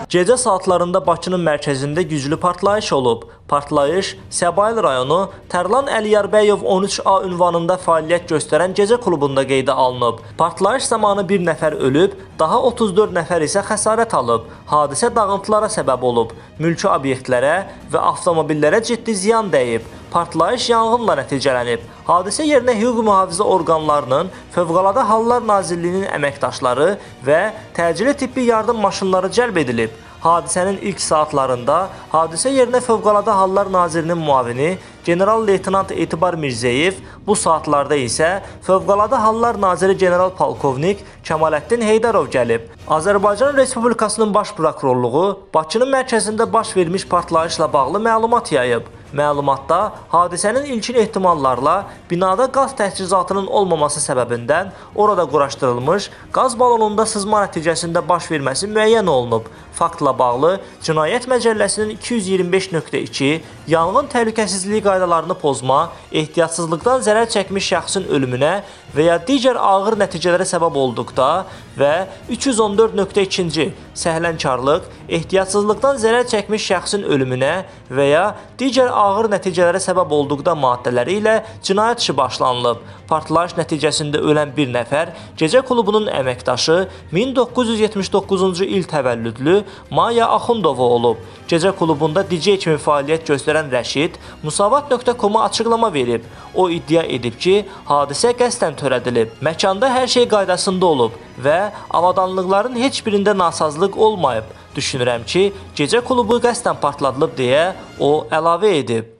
Gecə saatlarında Bakının mərkəzində güclü partlayış olub. Partlayış Səbail rayonu Tərlan Əliyarbəyov 13A ünvanında fəaliyyət göstərən gecə klubunda qeydə alınıb. Partlayış zamanı bir nəfər ölüb, daha 34 nəfər isə xəsarət alıb. Hadisə dağıntılara səbəb olub. Mülki obyektlərə və avtomobillərə ciddi ziyan dəyib. Partlayış yanğınla nəticələnib. Hadisə yerinə hüquq mühafizə orqanlarının, Fövqəladə Hallar Nazirliyinin əməkdaşları və təcili tibbi yardım maşınları cəlb edilib. Hadisənin ilk saatlarında hadisə yerinə Fövqəladə Hallar Nazirinin müavini General-Leytenant Etibar Mirzəyev, bu saatlarda isə Fövqəladə Hallar Naziri General-Polkovnik Kəmaləddin Heydərov gəlib. Azərbaycan Respublikasının Baş Prokurorluğu Bakının mərkəzində baş vermiş partlayışla bağlı məlumat yayıb. Məlumatda hadisənin ilkin ehtimallarla binada qaz təchizatının olmaması səbəbindən orada quraşdırılmış qaz balonunda sızma nəticəsində baş verməsi müəyyən olunub. Faktla bağlı Cinayət Məcəlləsinin 225.2 yanğın təhlükəsizliyi qaydalarını pozma, ehtiyatsızlıqdan zərər çəkmiş şəxsin ölümünə və ya digər ağır nəticələrə səbəb olduqda və 314.2 səhlənkarlıq, ehtiyatsızlıqdan zərər çəkmiş şəxsin ölümünə və ya digər ağır nəticələrə səbəb olduqda maddələri ilə cinayət işi başlanılıb. Partlayış nəticəsində ölən bir nəfər gecə klubunun əməkdaşı 1979-cu il təvəllüdlü Maya Axundova olub. Gecə klubunda DJ kimi fəaliyyət göstərən Rəşid Musavat.com-a açıqlama verib. O iddia edib ki, hadisə qəsdən törədilib. Məkanda hər şey qaydasında olub və avadanlıqların heç birində nasazlıq olmayıb. Düşünürəm ki, gecə klubu qəsdən partladılıb deyə o əlavə edib.